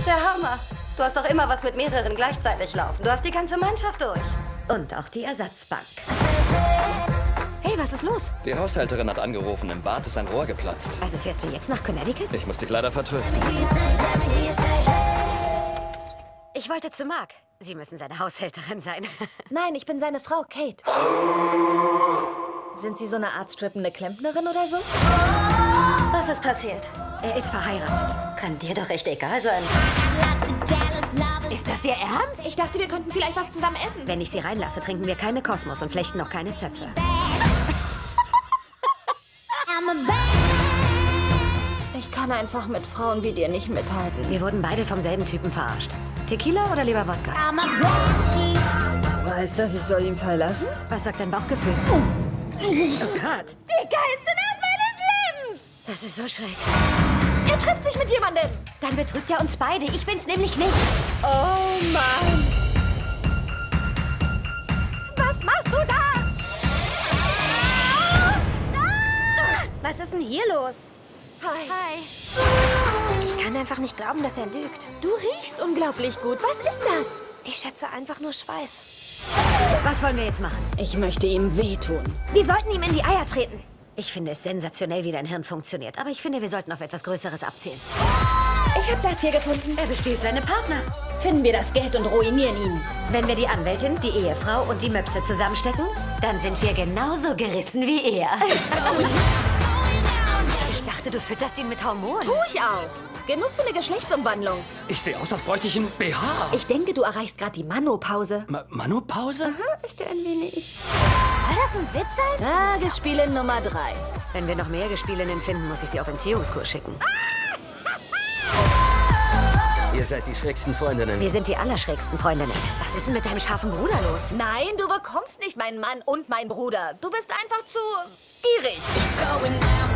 Der Hammer. Du hast doch immer was mit mehreren gleichzeitig laufen. Du hast die ganze Mannschaft durch. Und auch die Ersatzbank. Hey, was ist los? Die Haushälterin hat angerufen, im Bad ist ein Rohr geplatzt. Also fährst du jetzt nach Connecticut? Ich muss dich leider vertrösten. Ich wollte zu Mark. Sie müssen seine Haushälterin sein. Nein, ich bin seine Frau, Kate. Sind Sie so eine Art strippende Klempnerin oder so? Was ist passiert? Er ist verheiratet. Kann dir doch echt egal sein. Ist das Ihr Ernst? Ich dachte, wir könnten vielleicht was zusammen essen. Wenn ich Sie reinlasse, trinken wir keine Kosmos und flechten noch keine Zöpfe. Ich kann einfach mit Frauen wie dir nicht mithalten. Wir wurden beide vom selben Typen verarscht. Tequila oder lieber Wodka? Heißt das, ich soll ihn verlassen? Was sagt dein Bauchgefühl? Oh Gott. Die geilste Nacht meines Lebens! Das ist so schräg. Er trifft sich mit jemandem. Dann betrügt er uns beide. Ich bin's nämlich nicht. Oh Mann. Was machst du da? Was ist denn hier los? Hi. Hi. Ich kann einfach nicht glauben, dass er lügt. Du riechst unglaublich gut. Was ist das? Ich schätze einfach nur Schweiß. Was wollen wir jetzt machen? Ich möchte ihm wehtun. Wir sollten ihm in die Eier treten. Ich finde es sensationell, wie dein Hirn funktioniert. Aber ich finde, wir sollten auf etwas Größeres abzielen. Ich habe das hier gefunden. Er bestiehlt seine Partner. Finden wir das Geld und ruinieren ihn. Wenn wir die Anwältin, die Ehefrau und die Möpse zusammenstecken, dann sind wir genauso gerissen wie er. Ich dachte, du fütterst ihn mit Hormonen. Tu ich auch. Genug für eine Geschlechtsumwandlung. Ich sehe aus, als bräuchte ich einen BH. Ich denke, du erreichst gerade die Manopause. Manopause? Ist er ein wenig... Soll das ein Witz sein? Tagesspiele Nummer 3. Wenn wir noch mehr Gespielinnen finden, muss ich sie auf Entziehungskurs schicken. Ihr seid die schrägsten Freundinnen. Wir sind die allerschrägsten Freundinnen. Was ist denn mit deinem scharfen Bruder los? Nein, du bekommst nicht meinen Mann und meinen Bruder. Du bist einfach zu gierig.